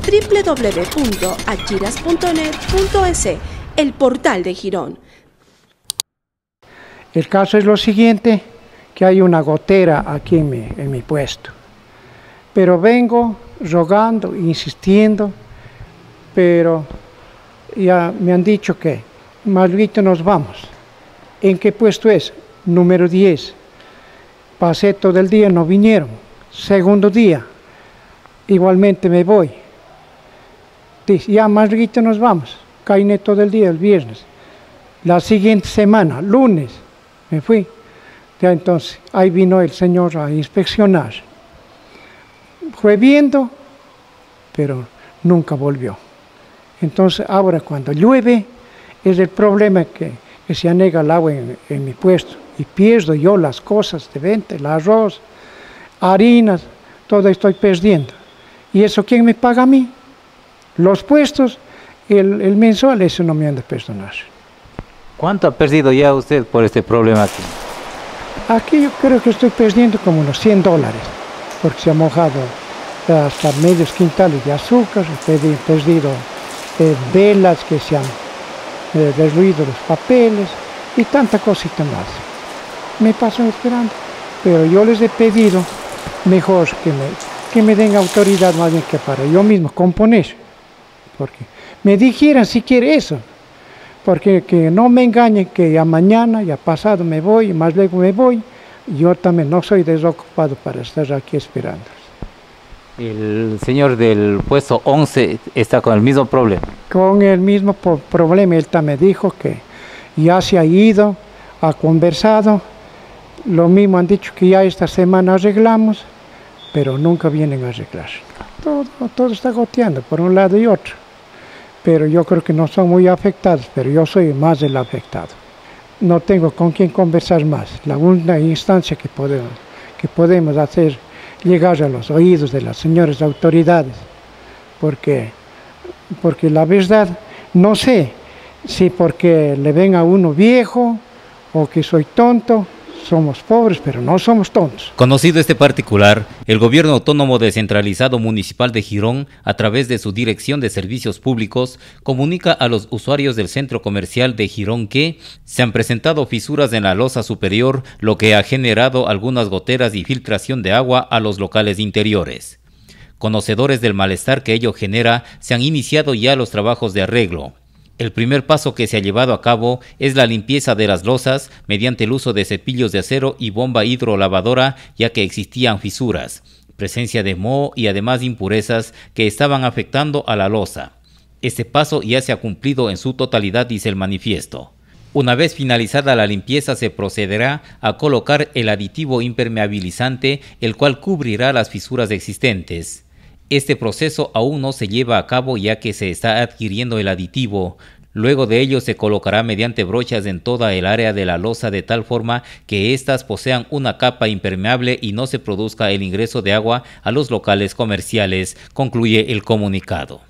www.achiras.net.es, el portal de Girón. El caso es lo siguiente, que hay una gotera aquí en mi puesto. Pero vengo rogando, insistiendo, pero ya me han dicho que más luego nos vamos. ¿En qué puesto es? Número 10. Pasé todo el día, no vinieron. Segundo día, igualmente me voy. Dice, ya más luego nos vamos. Cainé todo el día, el viernes. La siguiente semana, lunes, me fui. Ya entonces, ahí vino el señor a inspeccionar. Fue viendo, pero nunca volvió. Entonces, ahora cuando llueve, es el problema que se anega el agua en mi puesto. Y pierdo yo las cosas de venta, el arroz, harinas, todo estoy perdiendo. ¿Y eso quién me paga a mí? Los puestos, el mensual, eso no me han de perdonar. ¿Cuánto ha perdido ya usted por este problema aquí? Aquí yo creo que estoy perdiendo como unos $100, porque se ha mojado hasta medios quintales de azúcar, he perdido velas que se han derruido los papeles y tanta cosita más. Me paso esperando, pero yo les he pedido mejor que me den autoridad más bien que para yo mismo componer, porque me dijeran si quiere eso, porque que no me engañen que ya mañana, ya pasado me voy, más luego me voy, yo también no soy desocupado para estar aquí esperando. El señor del puesto 11 está con el mismo problema. Con el mismo problema, él también dijo que ya se ha ido, ha conversado, lo mismo han dicho que ya esta semana arreglamos, pero nunca vienen a arreglar. Todo está goteando por un lado y otro, pero yo creo que no son muy afectados, pero yo soy más el afectado. No tengo con quién conversar más, la única instancia que podemos hacer llegar a los oídos de las señoras autoridades, porque la verdad no sé si porque le ven a uno viejo o que soy tonto. Somos pobres, pero no somos tontos. Conocido este particular, el Gobierno Autónomo Descentralizado Municipal de Girón, a través de su Dirección de Servicios Públicos, comunica a los usuarios del centro comercial de Girón que se han presentado fisuras en la losa superior, lo que ha generado algunas goteras y filtración de agua a los locales interiores. Conocedores del malestar que ello genera, se han iniciado ya los trabajos de arreglo. El primer paso que se ha llevado a cabo es la limpieza de las losas mediante el uso de cepillos de acero y bomba hidrolavadora, ya que existían fisuras, presencia de moho y además impurezas que estaban afectando a la losa. Este paso ya se ha cumplido en su totalidad, dice el manifiesto. Una vez finalizada la limpieza, se procederá a colocar el aditivo impermeabilizante, el cual cubrirá las fisuras existentes. Este proceso aún no se lleva a cabo ya que se está adquiriendo el aditivo. Luego de ello se colocará mediante brochas en toda el área de la losa de tal forma que éstas posean una capa impermeable y no se produzca el ingreso de agua a los locales comerciales, concluye el comunicado.